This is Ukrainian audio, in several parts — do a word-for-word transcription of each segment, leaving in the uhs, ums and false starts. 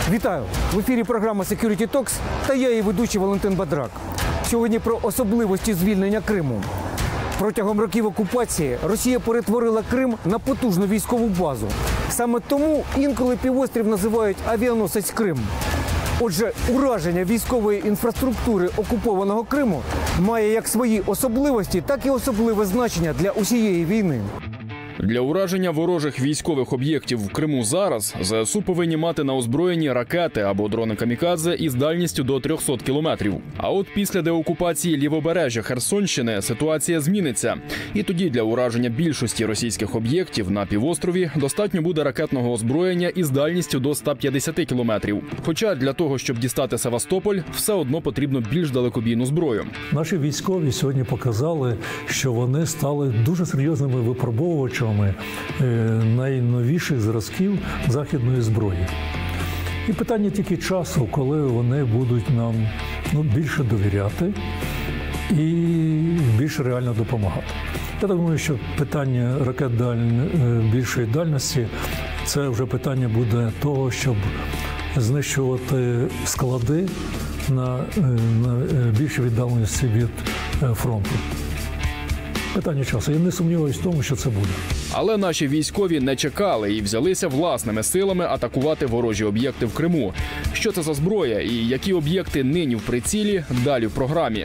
Вітаю! В ефірі програма Security Talks та я її ведучий Валентин Бадрак. Сьогодні про особливості звільнення Криму. Протягом років окупації Росія перетворила Крим на потужну військову базу. Саме тому інколи півострів називають авіаносець Крим. Отже, ураження військової інфраструктури окупованого Криму має як свої особливості, так і особливе значення для усієї війни. Для ураження ворожих військових об'єктів в Криму зараз ЗСУ повинні мати на озброєнні ракети або дрони камікадзе із дальністю до трьохсот кілометрів. А от після деокупації лівобережжя Херсонщини ситуація зміниться. І тоді для ураження більшості російських об'єктів на півострові достатньо буде ракетного озброєння із дальністю до ста п'ятдесяти кілометрів. Хоча для того, щоб дістати Севастополь, все одно потрібно більш далекобійну зброю. Наші військові сьогодні показали, що вони стали дуже серйозними випробовувачами найновіших зразків західної зброї. І питання тільки часу, коли вони будуть нам ну, більше довіряти і більше реально допомагати. Я думаю, що питання ракет даль... більшої дальності – це вже питання буде того, щоб знищувати склади на, на більшій віддаленості від фронту. Питання часу. Я не сумніваюся в тому, що це буде. Але наші військові не чекали і взялися власними силами атакувати ворожі об'єкти в Криму. Що це за зброя і які об'єкти нині в прицілі, далі в програмі.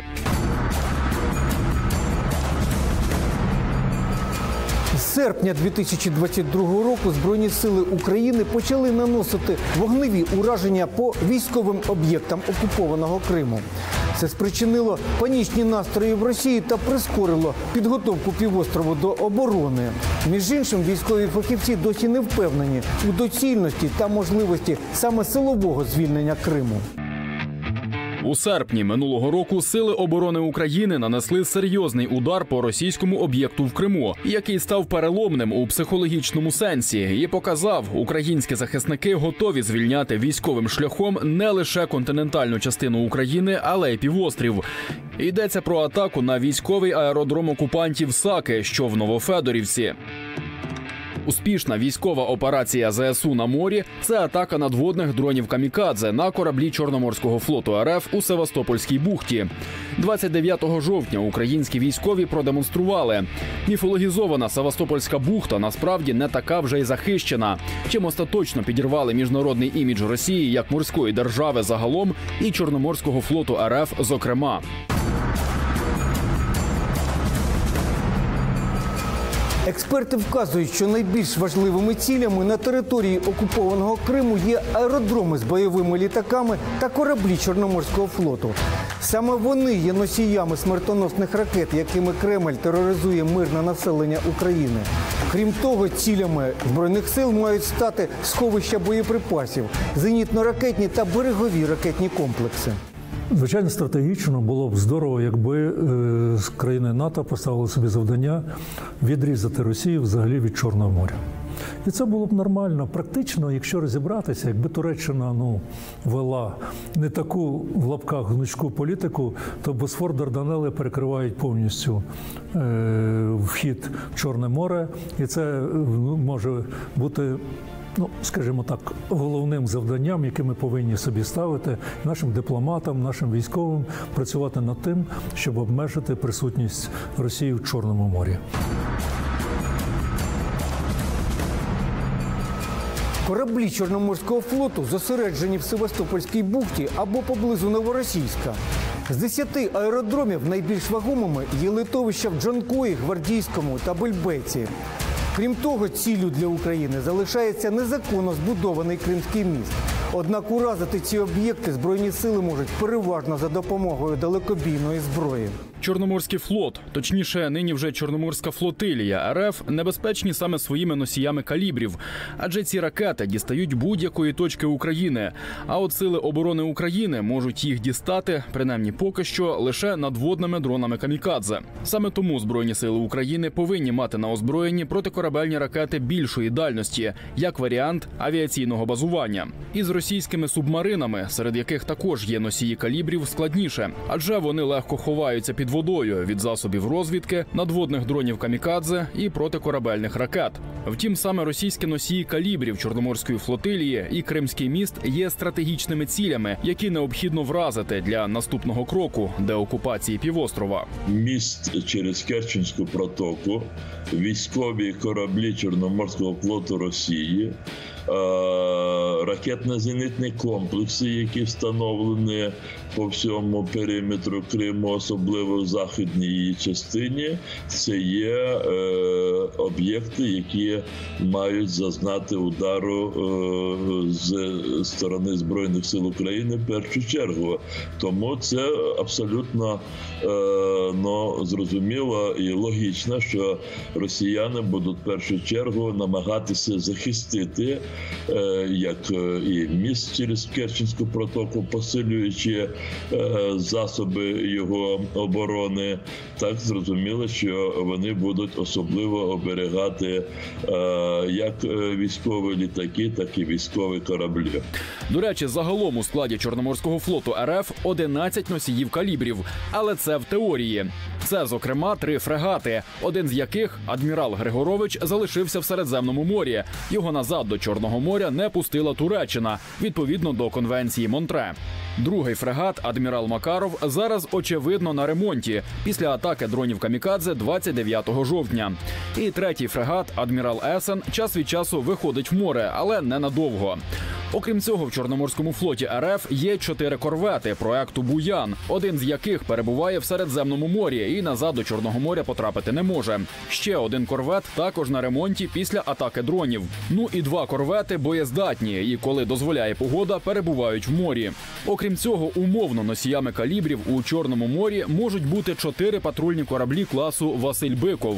З серпня дві тисячі двадцять другого року Збройні сили України почали наносити вогневі ураження по військовим об'єктам окупованого Криму. Це спричинило панічні настрої в Росії та прискорило підготовку півострову до оборони. Між іншим, військові фахівці досі не впевнені у доцільності та можливості саме силового звільнення Криму. У серпні минулого року Сили оборони України нанесли серйозний удар по російському об'єкту в Криму, який став переломним у психологічному сенсі і показав, українські захисники готові звільняти військовим шляхом не лише континентальну частину України, але й півострів. Йдеться про атаку на військовий аеродром окупантів Саки, що в Новофедорівці. Успішна військова операція ЗСУ на морі – це атака надводних дронів камікадзе на кораблі Чорноморського флоту РФ у Севастопольській бухті. двадцять дев'ятого жовтня українські військові продемонстрували. Міфологізована Севастопольська бухта насправді не така вже й захищена, чим остаточно підірвали міжнародний імідж Росії як морської держави загалом і Чорноморського флоту РФ зокрема. Експерти вказують, що найбільш важливими цілями на території окупованого Криму є аеродроми з бойовими літаками та кораблі Чорноморського флоту. Саме вони є носіями смертоносних ракет, якими Кремль тероризує мирне населення України. Крім того, цілями Збройних сил мають стати сховища боєприпасів, зенітно-ракетні та берегові ракетні комплекси. Звичайно, стратегічно було б здорово, якби з країни НАТО поставили собі завдання відрізати Росію взагалі від Чорного моря. І це було б нормально. Практично, якщо розібратися, якби Туреччина ну, вела не таку, в лапках, гнучку політику, то Босфор, Дарданели перекривають повністю е, вхід в Чорне море. І це ну, може бути, ну, скажімо так, головним завданням, яке ми повинні собі ставити нашим дипломатам, нашим військовим, працювати над тим, щоб обмежити присутність Росії в Чорному морі. Кораблі Чорноморського флоту зосереджені в Севастопольській бухті або поблизу Новоросійська. З десяти аеродромів найбільш вагомими є литовища в Джанкої, Гвардійському та Бельбеці. Крім того, ціллю для України залишається незаконно збудований Кримський міст. Однак уразити ці об'єкти Збройні сили можуть переважно за допомогою далекобійної зброї. Чорноморський флот, точніше, нині вже Чорноморська флотилія РФ, небезпечні саме своїми носіями калібрів. Адже ці ракети дістають будь-якої точки України. А от Сили оборони України можуть їх дістати, принаймні поки що, лише надводними дронами камікадзе. Саме тому Збройні сили України повинні мати на озброєнні протикорабельні ракети більшої дальності, як варіант авіаційного базування. Із російськими субмаринами, серед яких також є носії калібрів, складніше. Адже вони легко ховаються під водою від засобів розвідки, надводних дронів камікадзе і протикорабельних ракет. Втім, саме російські носії калібрів Чорноморської флотилії і Кримський міст є стратегічними цілями, які необхідно вразити для наступного кроку – деокупації півострова. Міст через Керченську протоку, військові кораблі Чорноморського флоту Росії, ракетно-зенітні комплекси, які встановлені по всьому периметру Криму, особливо в західній її частині, це є е, об'єкти, які мають зазнати удару е, з сторони Збройних сил України в першу чергу. Тому це абсолютно е, ну, зрозуміло і логічно, що росіяни будуть в першу чергу намагатися захистити е, як і міст через Керченську протоку, посилюючи засоби його оборони, так зрозуміло, що вони будуть особливо оберігати як військові літаки, так і військові кораблі. До речі, загалом у складі Чорноморського флоту РФ одинадцять носіїв калібрів, але це в теорії. Це, зокрема, три фрегати, один з яких, адмірал Григорович, залишився в Середземному морі. Його назад до Чорного моря не пустила Туреччина, відповідно до конвенції Монтре. Другий фрегат, адмірал Макаров, зараз, очевидно, на ремонті після атаки дронів камікадзе двадцять дев'ятого жовтня. І третій фрегат, адмірал Есен, час від часу виходить в море, але ненадовго. Окрім цього, в Чорноморському флоті РФ є чотири корвети проекту «Буян», один з яких перебуває в Середземному морі і назад до Чорного моря потрапити не може. Ще один корвет також на ремонті після атаки дронів. Ну і два корвети боєздатні і, коли дозволяє погода, перебувають в морі. Окрім цього, умовно носіями калібрів у Чорному морі можуть бути чотири патрульні кораблі класу «Василь Биков».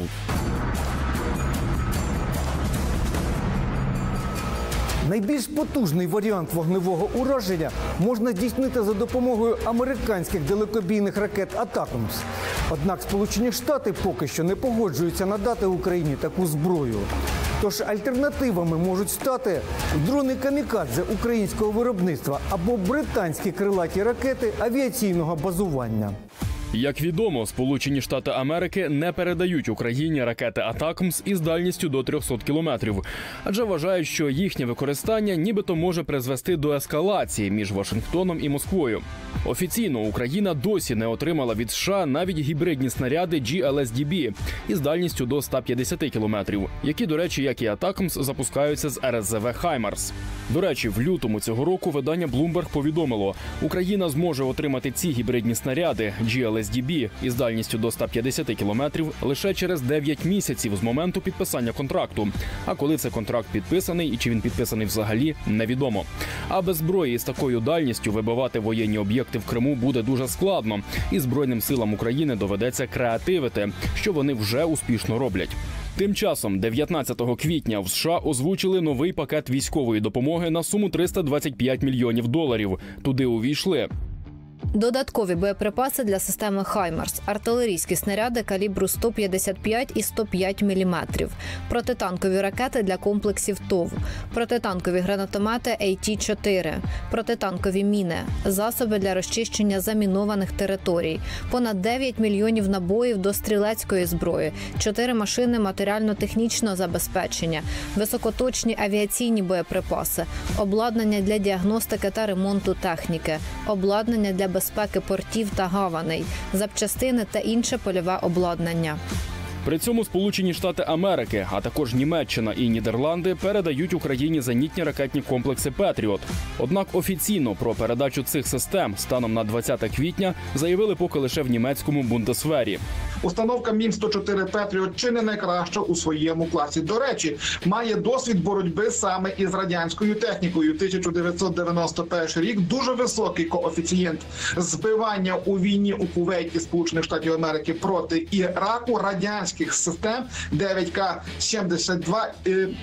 Найбільш потужний варіант вогневого ураження можна здійснити за допомогою американських далекобійних ракет «Атакамс». Однак Сполучені Штати поки що не погоджуються надати Україні таку зброю. Тож альтернативами можуть стати дрони камікадзе українського виробництва або британські крилаті ракети авіаційного базування. Як відомо, Сполучені Штати Америки не передають Україні ракети «Атакамс» із дальністю до трьохсот кілометрів, адже вважають, що їхнє використання нібито може призвести до ескалації між Вашингтоном і Москвою. Офіційно Україна досі не отримала від США навіть гібридні снаряди джі ел ес ді бі із дальністю до ста п'ятдесяти кілометрів, які, до речі, як і «Атакамс», запускаються з ер ес зет ве «Хаймарс». До речі, в лютому цього року видання Bloomberg повідомило, Україна зможе отримати ці гібридні снаряди джі ел ес ді бі із дальністю до ста п'ятдесяти кілометрів лише через дев'ять місяців з моменту підписання контракту. А коли цей контракт підписаний і чи він підписаний взагалі, невідомо. А без зброї з такою дальністю вибивати воєнні об'єкти в Криму буде дуже складно. І Збройним силам України доведеться креативити, що вони вже успішно роблять. Тим часом, дев'ятнадцятого квітня в США озвучили новий пакет військової допомоги на суму триста двадцять п'ять мільйонів доларів. Туди увійшли додаткові боєприпаси для системи «Хаймарс», артилерійські снаряди калібру сто п'ятдесят п'ять і сто п'ять міліметрів, протитанкові ракети для комплексів ТОВ, протитанкові гранатомети ей ті чотири, протитанкові міни, засоби для розчищення замінованих територій, понад дев'ять мільйонів набоїв до стрілецької зброї, чотири машини матеріально-технічного забезпечення, високоточні авіаційні боєприпаси, обладнання для діагностики та ремонту техніки, обладнання для безпеки портів та гаваней, запчастини та інше польове обладнання. При цьому Сполучені Штати Америки, а також Німеччина і Нідерланди передають Україні зенітні ракетні комплекси «Петріот». Однак офіційно про передачу цих систем станом на двадцяте квітня заявили поки лише в німецькому Бундесвері. Установка Мін сто чотири «Петріот» чи не найкраща у своєму класі. До речі, має досвід боротьби саме із радянською технікою. тисяча дев'ятсот дев'яносто перший рік, дуже високий коефіцієнт збивання у війні у Кувейті Сполучених Штатів Америки проти Іраку радянських систем дев'ять ка сімдесят два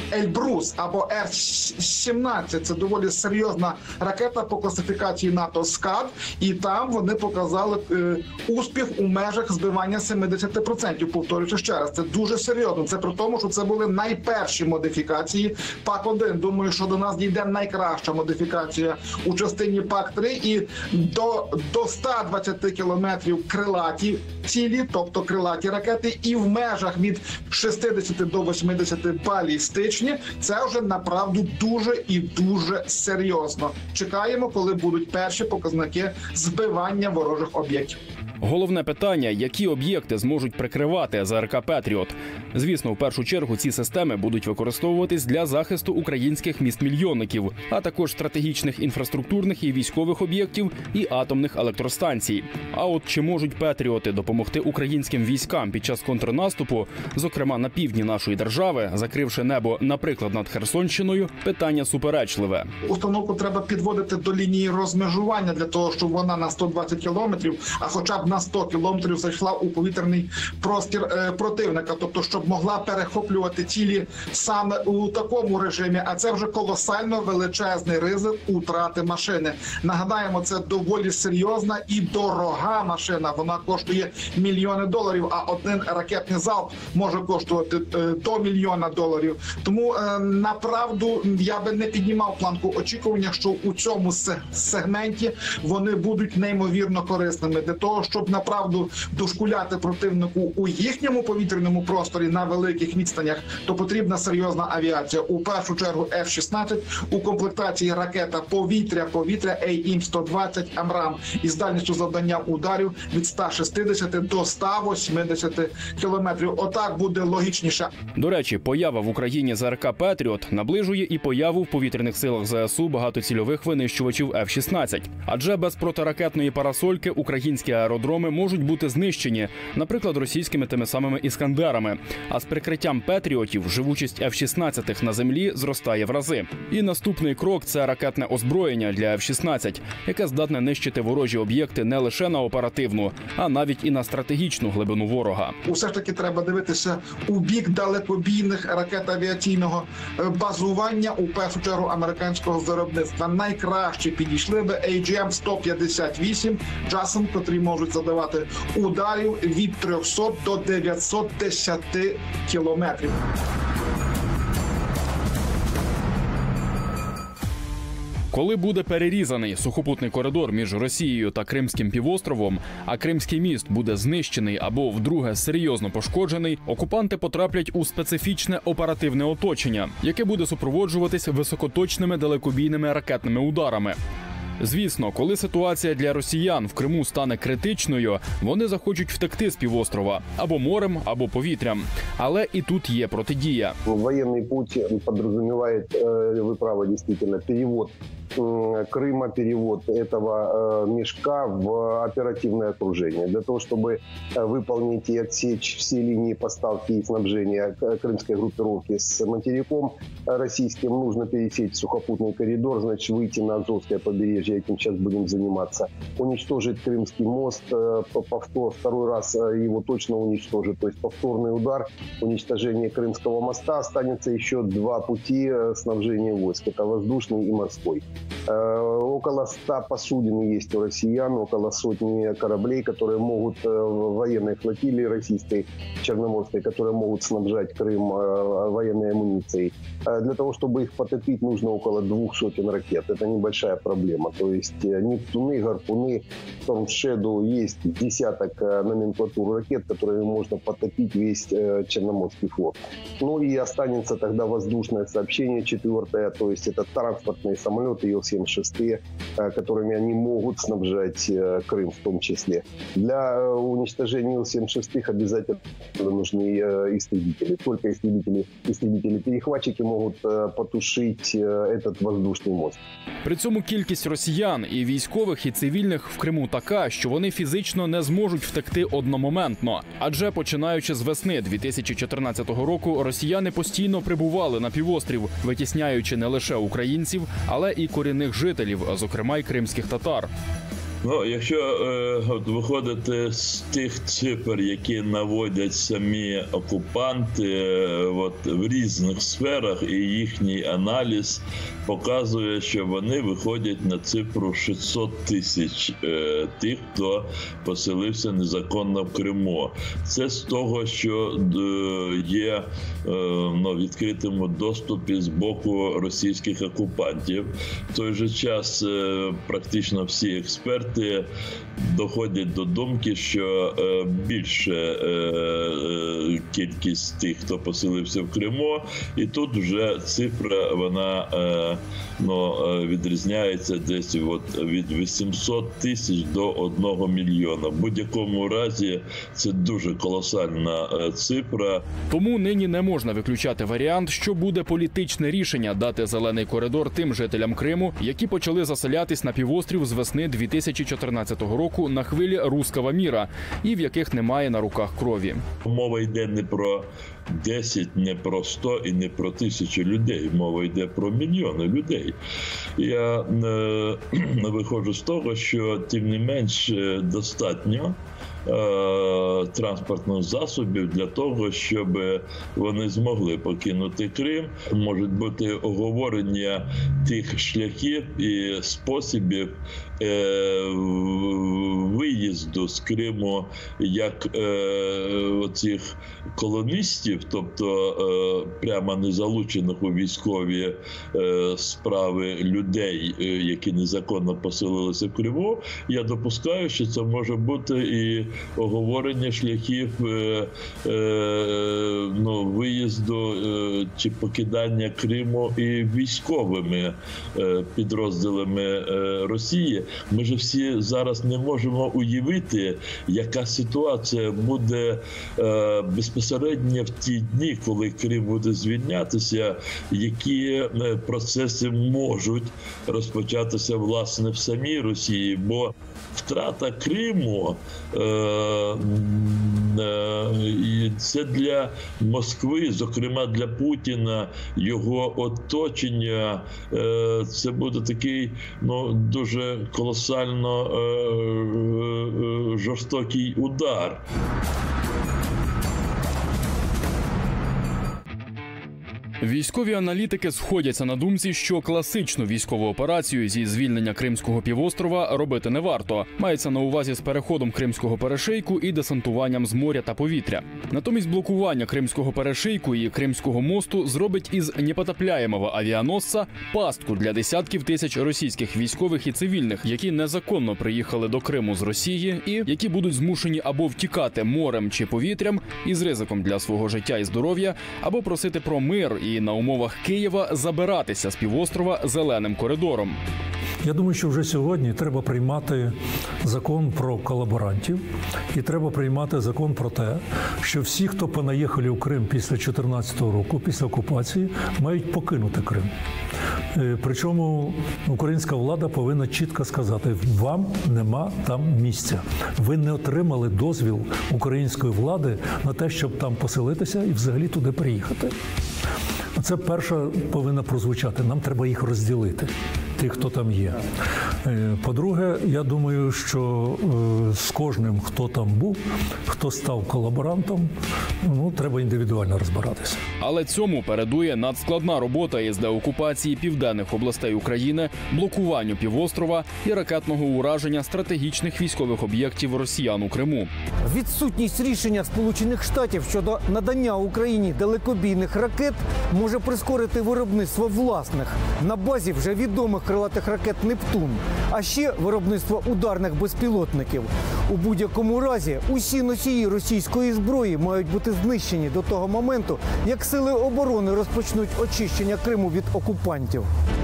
Ельбрус або Ер сімнадцять. Це доволі серйозна ракета по класифікації НАТО скад, і там вони показали е, успіх у межах збивання сімдесят відсотків. Повторюючи ще раз, це дуже серйозно. Це при тому, що це були найперші модифікації пак один. Думаю, що до нас дійде найкраща модифікація у частині пак три, і до, до ста двадцяти кілометрів крилаті цілі, тобто крилаті ракети, і в межах від шістдесяти до восьмидесяти балістичні. Це вже направду дуже і дуже серйозно. Чекаємо, коли будуть перші показники збивання ворожих об'єктів. Головне питання – які об'єкти зможуть прикривати ЗРК «Петріот». Звісно, в першу чергу ці системи будуть використовуватись для захисту українських міст-мільйонників, а також стратегічних інфраструктурних і військових об'єктів і атомних електростанцій. А от чи можуть «Петріоти» допомогти українським військам під час контрнаступу, зокрема на півдні нашої держави, закривши небо, наприклад, над Херсонщиною, питання суперечливе. Установку треба підводити до лінії розмежування для того, щоб вона на сто двадцять кілометрів, а хоча б на сто кілометрів зайшла у повітряний простір е, противника, тобто щоб могла перехоплювати цілі саме у такому режимі, а це вже колосально величезний ризик утрати машини. Нагадаємо, це доволі серйозна і дорога машина, вона коштує мільйони доларів, а один ракетний залп може коштувати е, до мільйона доларів. Тому е, направду я би не піднімав планку очікування, що у цьому сегменті вони будуть неймовірно корисними для того, щоб направду дошкуляти противнику у їхньому повітряному просторі на великих відстанях, то потрібна серйозна авіація. У першу чергу Еф шістнадцять, у комплектації ракета повітря-повітря Ей Ім сто двадцять Амрам із дальністю завдання ударів від ста шістдесяти до ста восьмидесяти кілометрів. Отак буде логічніше. До речі, поява в Україні ЗРК «Петріот» наближує і появу в повітряних силах Зе Ес У багатоцільових винищувачів Еф шістнадцять. Адже без протиракетної парасольки українські аеродроми можуть бути знищені, наприклад, російськими тими самими «Іскандерами». А з прикриттям «Петріотів» живучість Еф шістнадцять на землі зростає в рази. І наступний крок – це ракетне озброєння для Еф шістнадцять, яке здатне нищити ворожі об'єкти не лише на оперативну, а навіть і на стратегічну глибину ворога. Усе ж таки треба дивитися у бік далекобійних ракет авіаційного базування, у першу чергу американського виробництва. Найкраще підійшли би Ей Джі Ем сто п'ятдесят вісім «Джасом», котрі можуть задавати ударів від трьохсот до дев'ятсот десяти кілометрів. Коли буде перерізаний сухопутний коридор між Росією та Кримським півостровом, а Кримський міст буде знищений або вдруге серйозно пошкоджений, окупанти потраплять у специфічне оперативне оточення, яке буде супроводжуватись високоточними далекобійними ракетними ударами. Звісно, коли ситуація для росіян в Криму стане критичною, вони захочуть втекти з півострова або морем, або повітрям. Але і тут є протидія. Воєнний путь підрозуміває, ви праві, дійсно, перевод Крыма, перевод этого мешка в оперативное окружение. Для того, чтобы выполнить и отсечь все линии поставки и снабжения крымской группировки с материком российским, нужно пересечь сухопутный коридор, значит, выйти на Азовское побережье, этим сейчас будем заниматься, уничтожить Крымский мост, повтор, второй раз его точно уничтожить, то есть повторный удар, уничтожение Крымского моста, останется еще два пути снабжения войск, это воздушный и морской. Около ста посудин есть у россиян, около сотни кораблей, которые могут, военной флотилии российской, черноморской, которые могут снабжать Крым военной амуницией. Для того, чтобы их потопить, нужно около двух сотен ракет. Это небольшая проблема. То есть Нептуны, Гарпуны, Storm Shadow, есть десяток номенклатур ракет, которыми можно потопить весь Черноморский флот. Ну и останется тогда воздушное сообщение четвертое, то есть это транспортные самолеты Ил семьдесят шесть, которыми они могут снабжать Крым в том числе. Для уничтожения Ил семьдесят шесть обязательно нужны истребители. Только истребители, истребители-перехватчики могут потушить этот воздушный мост. При цьому кількість росіян і військових, і цивільних в Криму така, що вони фізично не зможуть втекти одномоментно. Адже починаючи з весни дві тисячі чотирнадцятого року росіяни постійно прибували на півострів, витісняючи не лише українців, але і корінних жителів, зокрема й кримських татар. Ну, якщо е, от виходити з тих цифр, які наводять самі окупанти е, от, в різних сферах, і їхній аналіз показує, що вони виходять на цифру шістсот тисяч е, тих, хто поселився незаконно в Криму. Це з того, що е, є е, ну, відкритому доступі з боку російських окупантів. В той же час е, практично всі експерти доходять до думки, що е, більше е, е, кількість тих, хто поселився в Криму, і тут вже цифра, вона е, ну, відрізняється десь от від вісімсот тисяч до одного мільйона. В будь-якому разі це дуже колосальна е, цифра. Тому нині не можна виключати варіант, що буде політичне рішення дати зелений коридор тим жителям Криму, які почали заселятись на півострів з весни дві тисячі чотирнадцятого року на хвилі «Русского міра» і в яких немає на руках крові. Мова йде не про десять, не про сто і не про тисячу людей. Мова йде про мільйони людей. Я е, виходжу з того, що тим не менш достатньо транспортних засобів для того, щоб вони змогли покинути Крим. Можуть бути оговорення тих шляхів і способів виїзду з Криму як оцих колоністів, тобто прямо не залучених у військові справи людей, які незаконно поселилися в Криму. Я допускаю, що це може бути і оговорення шляхів е, е, ну, виїзду е, чи покидання Криму і військовими е, підрозділами е, Росії. Ми ж всі зараз не можемо уявити, яка ситуація буде е, безпосередньо в ті дні, коли Крим буде звільнятися, які е, процеси можуть розпочатися, власне, в самій Росії, бо втрата Криму е, і це для Москви, зокрема для Путіна, його оточення, це буде такий, ну, дуже колосально жорстокий удар. Військові аналітики сходяться на думці, що класичну військову операцію зі звільнення Кримського півострова робити не варто. Мається на увазі з переходом Кримського перешийку і десантуванням з моря та повітря. Натомість блокування Кримського перешийку і Кримського мосту зробить із непотопляємого авіаносця пастку для десятків тисяч російських військових і цивільних, які незаконно приїхали до Криму з Росії і які будуть змушені або втікати морем чи повітрям із ризиком для свого життя і здоров'я, або просити про мир і на умовах Києва забиратися з півострова зеленим коридором. Я думаю, що вже сьогодні треба приймати закон про колаборантів і треба приймати закон про те, що всі, хто понаїхали в Крим після дві тисячі чотирнадцятого року, після окупації, мають покинути Крим. Причому українська влада повинна чітко сказати, вам нема там місця. Ви не отримали дозвіл української влади на те, щоб там поселитися і взагалі туди приїхати. Це перша повинна прозвучати. Нам треба їх розділити, тих, хто там є. По-друге, я думаю, що з кожним, хто там був, хто став колаборантом, ну, треба індивідуально розбиратися. Але цьому передує надскладна робота із деокупації південних областей України, блокуванню півострова і ракетного ураження стратегічних військових об'єктів росіян у Криму. Відсутність рішення Сполучених Штатів щодо надання Україні далекобійних ракет може прискорити виробництво власних на базі вже відомих крилатих ракет «Нептун», а ще виробництво ударних безпілотників. У будь-якому разі усі носії російської зброї мають бути знищені до того моменту, як сили оборони розпочнуть очищення Криму від окупантів.